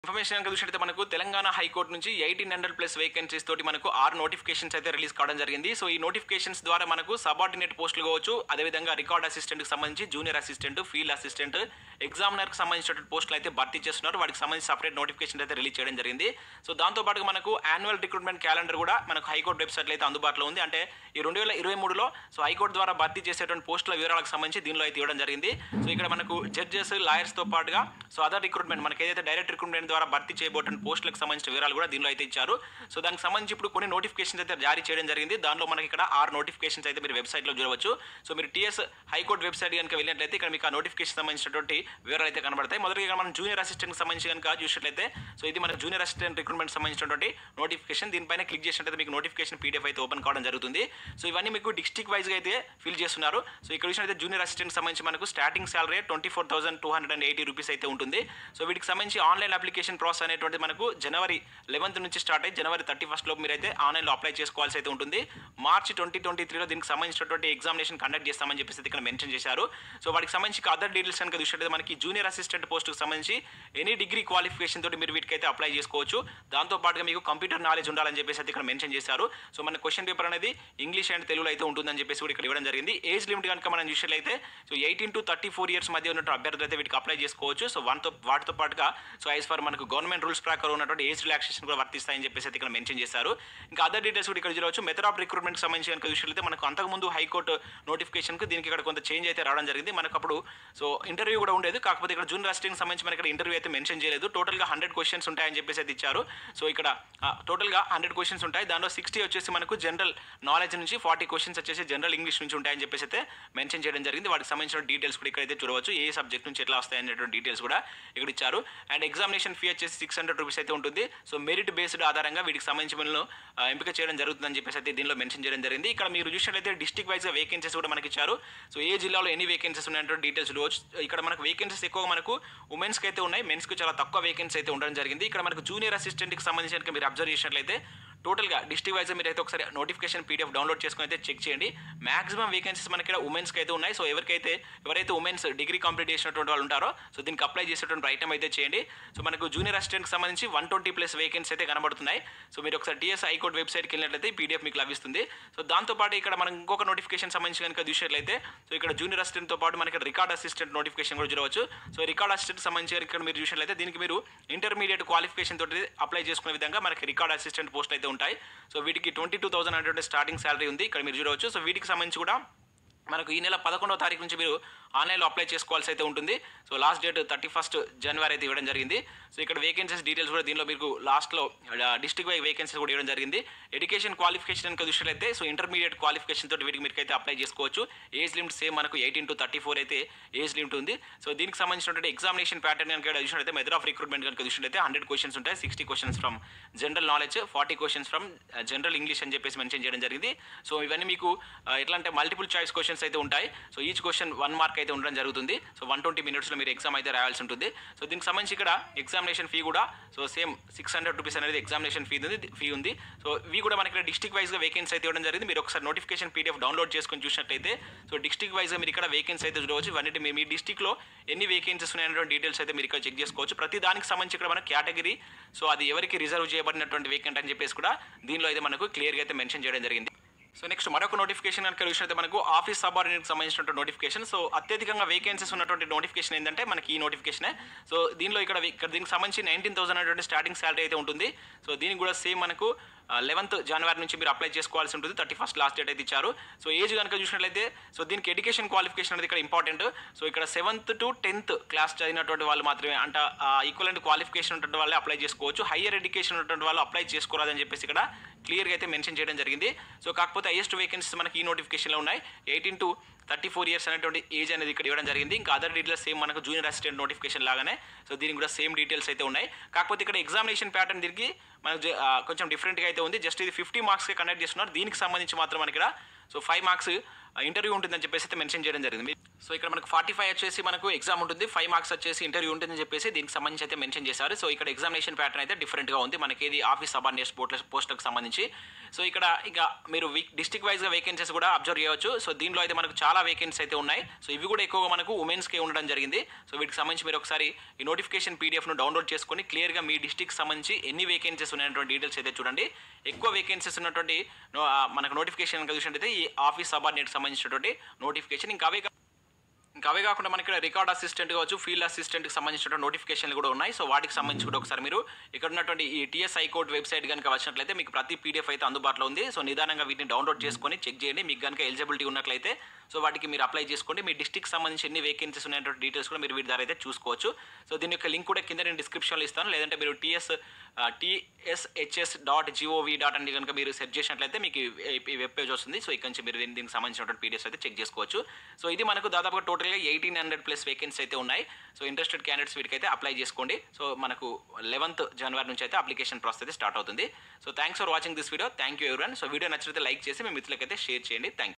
Information కనుక చూసినట్లయితే మనకు తెలంగాణ హైకోర్టు నుంచి 1800+ వేకెన్సీస్ తోటి మనకు 6 నోటిఫికేషన్స్ అయితే రిలీజ్ కావడం జరిగింది. సో ఈ నోటిఫికేషన్స్ ద్వారా మనకు సబార్డినేట్ పోస్టులు కావచ్చు, అదేవిధంగా రికార్డ్ అసిస్టెంట్కి సంబంధించి జూనియర్ అసిస్టెంట్, ఫీల్డ్ అసిస్టెంట్, ఎగ్జామినర్కి సంబంధించినటువంటి పోస్టులు అయితే భర్తీ చేస్తున్నారు. వాటికి సంబంధించి సపరేట్ నోటిఫికేషన్ అయితే రిలీజ్ చేయడం జరిగింది. సో దాంతోపాటు మనకు యాన్యువల్ రిక్రూట్మెంట్ క్యాలెండర్ కూడా మనకు హైకోర్టు వెబ్సైట్లో అయితే అందుబాటులో ఉంది. అంటే ఈ 2023లో సో హైకోర్టు ద్వారా భర్తీ చేసేటువంటి పోస్టుల వివరాలకు సంబంధించి దీనిలో అయితే ఇవ్వడం జరిగింది. సో ఇక్కడ మనకు జడ్జెస్, లాయర్స్తో పాటుగా సో అదర్ రిక్రూట్మెంట్ మనకి ఏదైతే డైరెక్ట్ రిక్రూట్మెంట్ ద్వారా భర్తీ చేయబోతున్న పోస్టులకు సంబంధించిన వివరాలు కూడా దీనిలో అయితే ఇచ్చారు. సో దానికి సంబంధించి ఇప్పుడు కొన్ని నోటిఫికేషన్స్ అయితే జారీ చేయడం జరిగింది. దానిలో మనకి ఇక్కడ 6 నోటిఫికేషన్స్ అయితే మీరు వెబ్సైట్లో చూడవచ్చు. సో మీరు టీఎస్ హైకోర్టు వెబ్సైట్ కనుక వెళ్ళినట్లయితే ఇక్కడ మీకు ఆ నోటిఫికేషన్ సంబంధించినటువంటి వివరాలు అయితే కనబడతాయి. మొదటిగా మనం జూనియర్ అసిస్టెంట్కి సంబంధించి కనుక చూసినట్లయితే సో ఇది మన జూనియర్ అసిస్టెంట్ రిక్రూట్మెంట్ సంబంధించినటువంటి నోటిఫికేషన్. దీనిపైన క్లిక్ చేసినట్లయితే మీకు నోటిఫికేషన్ పీడిఎఫ్ అయితే ఓపెన్ కావడం జరుగుతుంది. సో ఇవన్నీ మీకు డిస్ట్రిక్ట్ వైజ్గా అయితే ఫిల్ చేస్తున్నారు. సో ఇక్కడ చూసినట్లయితే జూనియర్ అసిస్టెంట్ సంబంధించి మనకు స్టార్టింగ్ సాలరీ 24,280 రూపీస్ అయితే ఉంటుంది. సో వీటికి సంబంధించి ఆన్లైన్ అప్లికేషన్ ప్రాసెస్ అనేటువంటి మనకు జనవరి 11 నుంచి స్టార్ట్ అయ్యి జనవరి 31 లోపు మీరైతే ఆన్లైన్లో అప్లై చేసుకోవాల్సి అయితే ఉంటుంది. మార్చి 2023లో దీనికి సంబంధించినటువంటి ఎగ్జామినేషన్ కండక్ట్ చేస్తామని చెప్పేసి ఇక్కడ మెన్షన్ చేశారు. సో వాటికి సంబంధించి అదర్ డీటెయిల్స్ కనుక చూసినట్లయితే మనకి జూనియర్ అసిస్టెంట్ పోస్టుకు సంబంధించి ఎనీ డిగ్రీ క్వాలిఫికేషన్ తోటి మీరు వీటికైతే అప్లై చేసుకోవచ్చు. దాంతోపాటుగా మీకు కంప్యూటర్ నాలెడ్జ్ ఉండాలని చెప్పేసి ఇక్కడ మెన్షన్ చేశారు. సో మన క్వశ్చన్ పేపర్ అనేది ఇంగ్లీష్ అండ్ తెలుగులో అయితే ఉంటుందని చెప్పేసి కూడా ఇక్కడ ఇవ్వడం జరిగింది. ఏజ్ లిమిట్ కనుక మనం చూసినట్లయితే సో 18 to 34 ఇయర్స్ మధ్య ఉన్నటువంటి అభ్యర్థులు అయితే వీటికి అప్లై చేసుకోవచ్చు. సో వాటితో పాటుగా సో యాజ్ ఫర్ మనకు గవర్నమెంట్ రూల్స్ ప్రకారం ఉన్నటువంటి ఏజ్ రిలాక్సేషన్ కూడా వర్తిస్తాయని చెప్పేసి ఇక్కడ మెన్షన్ చేశారు. ఇంకా అదర్ డీటెయిల్స్ కూడా ఇక్కడ చూడవచ్చు. మెథడ్ ఆఫ్ రిక్రూట్మెంట్కి సంబంధించి కనుక చూసినట్లయితే మనకు అంతకుముందు హైకోర్టు నోటిఫికేషన్కి దీనికి ఇక్కడ కొంత చేంజ్ అయితే రావడం జరిగింది. మనకు అప్పుడు సో ఇంటర్వ్యూ కూడా ఉండేది. కాకపోతే ఇక్కడ జూనియర్ అసిస్టెంట్కి సంబంధించి మనకి ఇక్కడ ఇంటర్వ్యూ అయితే మెన్షన్ చేయలేదు. టోటల్గా 100 క్వశ్చన్స్ ఉంటాయని చెప్పేసి అయితే ఇచ్చారు. సో ఇక్కడ టోటల్గా 100 క్వశ్చన్స్ ఉంటాయి. దానిలో 60 వచ్చేసి మనకు జనరల్ నాలెడ్జ్ నుంచి, 40 క్వశ్చన్స్ వచ్చేసి జనరల్ ఇంగ్లీష్ నుంచి ఉంటాయని చెప్పేసి అయితే మెన్షన్ చేయడం జరిగింది. వాటికి సంబంధించిన డీటెయిల్స్ కూడా ఇక్కడైతే చూడవచ్చు. ఏ సబ్జెక్ట్ నుంచి ఎట్లా వస్తాయి అనేటువంటి డీటెయిల్స్ కూడా ఇక్కడ ఇచ్చారు. అండ్ ఎగ్జామినేషన్ ఫీ వచ్చేసి 600 రూపీస్ అయితే ఉంటుంది. సో మెరిట్ బేస్డ్ ఆధారంగా వీటికి సంబంధించి మనలో ఎంపిక చేయడం జరుగుతుందని చెప్పేసి అయితే దీనిలో మెన్షన్ చేయడం జరిగింది. ఇక్కడ మీరు చూసినట్లయితే డిస్ట్రిక్ట్ వైజ్గా వేకెన్సీస్ కూడా మనకి ఇచ్చారు. సో ఏ జిల్లాలో ఎన్ని వేకెన్సీస్ ఉన్నాయంటే డీటెయిల్స్ చూడవచ్చు. ఇక్కడ మనకు వేకెన్సీస్ ఎక్కువ మనకు ఉమెన్స్కి అయితే ఉన్నాయి, మెన్స్కి చాలా తక్కువ వేకెన్సీ అయితే ఉండడం జరిగింది. ఇక్కడ మనకు జూనియర్ అసిస్టెంట్కి సంబంధించి మీరు అబ్జర్వ్ చేసినట్లయితే టోటల్గా డిస్ట్రిక్ట్ వైజ్ మీరు అయితే ఒకసారి నోటిఫికేషన్ పీడిఎఫ్ డౌన్లోడ్ చేసుకుని అయితే చెక్ చేయండి. మాక్సిమం వేకెన్సీస్ మనకి ఇక్కడ ఉమెన్స్కి అయితే ఉన్నాయి. సో ఎవరైతే ఉమెన్స్ డిగ్రీ కంప్లీట్ చేసినటువంటి వాళ్ళు ఉంటారో సో దీనికి అప్లై చేసేటువంటి ప్రయత్నం అయితే చేయండి. సో మనకు జూనియర్ అసిస్టెంట్కి సంబంధించి 120+ వేకెన్సీ అయితే కనబడుతున్నాయి. సో మీరు ఒకసారి టీఎస్ హైకోర్టు వెబ్సైట్కి వెళ్ళినట్లయితే పీడిఎఫ్ మీకు లభిస్తుంది. సో దాంతోపాటు ఇక్కడ మనం ఇంకొక నోటిఫికేషన్ సంబంధించి కనుక చూసినట్లయితే సో ఇక్కడ జూనియర్ అసిస్టెంట్తో పాటు మనకి రికార్డ్ అసిస్టెంట్ నోటిఫికేషన్ కూడా చూడవచ్చు. సో రికార్డ్ అసిస్టెంట్ సంబంధించి ఇక్కడ మీరు చూసినట్లయితే దీనికి మీరు ఇంటర్మీడియట్ క్వాలిఫికేషన్ తోటి అప్లై చేసుకునే విధంగా మనకి రికార్డ్ అసిస్టెంట్ పోస్ట్ అయితే ఉంటాయి. సో వీటికి 22,000 అనేటువంటి స్టార్టింగ్ శాలరీ ఉంది. ఇక్కడ మీరు చూడవచ్చు. సో వీటికి సంబంధించి కూడా మనకు ఈ నెల 11వ తారీఖు నుంచి మీరు ఆన్లైన్లో అప్లై చేసుకోవాల్సి అయితే ఉంటుంది. సో లాస్ట్ డేట్ 31 జనవరి అయితే ఇవ్వడం జరిగింది. సో ఇక్కడ వేకెన్సీస్ డీటెయిల్స్ కూడా దీనిలో మీకు లాస్ట్లో డిస్ట్రిక్ట్ వైజ్ వేకెన్సీస్ కూడా ఇవ్వడం జరిగింది. ఎడ్యుకేషన్ క్వాలిఫికేషన్ కనుక చూసినట్లయితే సో ఇంటర్మీడియట్ క్వాలిఫికేషన్ తోటి వీటికి మీరు అయితే అప్లై చేసుకోవచ్చు. ఏజ్ లిమిట్ సేమ్ మనకు 18 to 34 అయితే ఏజ్ లిమిట్ ఉంది. సో దీనికి సంబంధించినటువంటి ఎగ్జామినేషన్ ప్యాటర్న్ కనుక చూసినట్లయితే మెథడ్ ఆఫ్ రిక్రూట్మెంట్ కనుక చూసినట్లయితే 100 క్వశ్చన్స్ ఉంటాయి. 60 questions from general knowledge, 40 questions from general English అని చెప్పేసి మెన్షన్ చేయడం జరిగింది. సో ఇవన్నీ మీకు ఎట్లా అంటే మల్టిపుల్ చాయిస్ క్వశ్చన్స్ అయితే ఉంటాయి. సో ఈచ్ క్వశ్చన్ 1 మార్క్ అయితే ఉండడం జరుగుతుంది. సో 120 మినిట్స్లో మీరు ఎగ్జామ్ అయితే రాయాల్సి ఉంటుంది. సో దీనికి సంబంధించి ఇక్కడ ఎగ్జామినేషన్ ఫీ కూడా సో సేమ్ 600 రూపీస్ అనేది ఎగ్జామినేషన్ ఫీ ఉంది. సో ఇవి కూడా మనకి ఇక్కడ డిస్ట్రిక్ట్ వైజ్గా వేకెన్సీ అయితే ఇవ్వడం జరిగింది. మీరు ఒకసారి నోటిఫికేషన్ పీడిఎఫ్ డౌన్లోడ్ చేసుకొని చూసినట్లయితే సో డిస్ట్రిక్ట్ వైజ్గా మీరు ఇక్కడ వేకెన్సీ అయితే చూడవచ్చు. ఇవన్నీ మీ డిస్ట్రిక్ట్లో ఎన్ని వేకెన్సీస్ ఉన్నాయనేటువంటి డీటెయిల్స్ అయితే మీరు ఇక్కడ చెక్ చేసుకోవచ్చు. ప్రతి దానికి సంబంధించి ఇక్కడ మన కేటగిరీ సో అది ఎవరికి రిజర్వ్ చేయబడినటువంటి వేకెంట్ అని చెప్పేసి కూడా దీనిలో అయితే మనకు క్లియర్గా అయితే మెన్షన్ చేయడం జరిగింది. సో నెక్స్ట్ మరొక నోటిఫికేషన్ కనుక చూసినట్లయితే మనకు ఆఫీస్ సబార్డినేట్కి సంబంధించినటువంటి నోటిఫికేషన్. సో అత్యధికంగా వేకెన్సీస్ ఉన్నటువంటి నోటిఫికేషన్ ఏంటంటే మనకి ఈ నోటిఫికేషనే. సో దీనిలో ఇక్కడ దీనికి సంబంధించి 19,000 అనేటువంటి స్టార్టింగ్ శాలరీ అయితే ఉంటుంది. సో దీనికి కూడా సేమ్ మనకు 11th జనవరి నుంచి మీరు అప్లై చేసుకోవాల్సి ఉంటుంది. 31 లాస్ట్ డేట్ అయితే ఇచ్చారు. సో ఏజ్ కనుక చూసినట్లయితే సో దీనికి ఎడ్యుకేషన్ క్వాలిఫికేషన్ అనేది ఇక్కడ ఇంపార్టెంట్. సో ఇక్కడ 7th to 10th క్లాస్ చదివినటువంటి వాళ్ళు మాత్రమే అంటే ఈక్వలెంట్ క్వాలిఫికేషన్ ఉన్నటువంటి వాళ్ళే అప్లై చేసుకోవచ్చు. హయ్యర్ ఎడ్యుకేషన్ ఉన్నటువంటి వాళ్ళు అప్లై చేసుకోరాదని చెప్పేసి ఇక్కడ క్లియర్గా అయితే మెన్షన్ చేయడం జరిగింది. సో కాకపోతే హైయెస్ట్ వేకెన్సీస్ మనకి ఈ నోటిఫికేషన్లో ఉన్నాయి. 18 to 34 ఇయర్స్ అనేటువంటి ఏజ్ అనేది ఇక్కడ ఇవ్వడం జరిగింది. ఇంకా అదర్ డీటెయిల్స్ సేమ్ మనకు జూనియర్ అసిస్టెంట్ నోటిఫికేషన్ లాగానే సో దీనికి కూడా సేమ్ డీటెయిల్స్ అయితే ఉన్నాయి. కాకపోతే ఇక్కడ ఎగ్జామినేషన్ ప్యాటర్న్ దీనికి మనకు కొంచెం డిఫరెంట్గా అయితే ఉంది. జస్ట్ ఇది 50 మార్క్స్కే కండక్ట్ చేస్తున్నారు. దీనికి సంబంధించి మాత్రం మనకి ఇక్కడ సో 5 మార్క్స్ ఇంటర్వ్యూ ఉంటుందని చెప్పేసి అయితే మెన్షన్ చేయడం జరిగింది. సో ఇక్కడ మనకు 45 వచ్చేసి మనకు ఎగ్జామ్ ఉంటుంది, 5 మార్క్స్ వచ్చేసి ఇంటర్వ్యూ ఉంటుందని చెప్పేసి దీనికి సంబంధించి అయితే మెన్షన్ చేశారు. సో ఇక్కడ ఎగ్జామినేషన్ ప్యాటర్న్ అయితే డిఫరెంట్గా ఉంది మనకి, ఇది ఆఫీస్ సబార్డినేట్ పోస్టులకు సంబంధించి. సో ఇక్కడ ఇక మీరు డిస్ట్రిక్ట్ వైజ్గా వేకెన్సీస్ కూడా అబ్జర్వ్ చేయవచ్చు. సో దీనిలో అయితే మనకు చాలా వేకెన్సీస్ అయితే ఉన్నాయి. సో ఇవి కూడా ఎక్కువగా మనకు ఉమెన్స్కే ఉండడం జరిగింది. సో వీటికి సంబంధించి మీరు ఒకసారి ఈ నోటిఫికేషన్ పీడిఎఫ్ను డౌన్లోడ్ చేసుకొని క్లియర్గా మీ డిస్ట్రిక్ట్ సంబంధించి ఎన్ని వేకెన్సీస్ ఉన్నటువంటి డీటెయిల్స్ అయితే చూడండి. ఎక్కువ వేకెన్సీస్ ఉన్నటువంటి మనకు నోటిఫికేషన్ చూసినట్టయితే ఈ ఆఫీస్ సబార్డినేట్ సంబంధించినటువంటి నోటిఫికేషన్. ఇంకా అవే కాకుండా మనకి ఇక్కడ రికార్డ్ అసిస్టెంట్ కావచ్చు, ఫీల్డ్ అసిస్టెంట్కి సంబంధించినటువంటి నోటిఫికేషన్లు కూడా ఉన్నాయి. సో వాటికి సంబంధించి కూడా ఒకసారి మీరు ఇక్కడ ఉన్నటువంటి ఈ టీఎస్ హైకోర్ట్ వెబ్సైట్ కనుక వచ్చినట్లయితే మీకు ప్రతి పీడిఎఫ్ అయితే అందుబాటులో ఉంది. సో నిదానంగా వీటిని డౌన్లోడ్ చేసుకొని చెక్ చేయండి. మీకు కనుక ఎలిజిబిలిటీ ఉన్నట్లయితే సో వాటికి మీరు అప్లై చేసుకోండి. మీ డిస్ట్రిక్ట్ సంబంధించి ఎన్ని వేకెన్సీస్ ఉన్నటువంటి డీటెయిల్స్ కూడా మీరు వీటి ద్వారా అయితే చూసుకోవచ్చు. సో దీని యొక్క లింక్ కూడా కింద నేను డిస్క్రిప్షన్లో ఇస్తాను. లేదంటే మీరు tshs.gov.in కనుక మీరు సెర్చ్ చేసినట్లయితే మీకు ఈ వెబ్ పేజ్ వస్తుంది. సో ఇక్కడ నుంచి మీరు దీనికి సంబంధించినటువంటి పీడిఎఫ్ అయితే చెక్ చేసుకోవచ్చు. సో ఇది మనకు దాదాపుగా టోటల్గా 1800+ వేకెన్సీ అయితే ఉన్నాయి. సో ఇంట్రెస్టెడ్ క్యాండిడేట్స్ వీటికైతే అప్లై చేసుకోండి. సో మనకు 11th జనవరి నుంచి అయితే అప్లికేషన్ ప్రాసెస్ అయితే స్టార్ట్ అవుతుంది. So thanks for watching this video. Thank you everyone. So video నచ్చితే లైక్ చేసి మీ మిత్రులకైతే షేర్ చేయండి. థ్యాంక్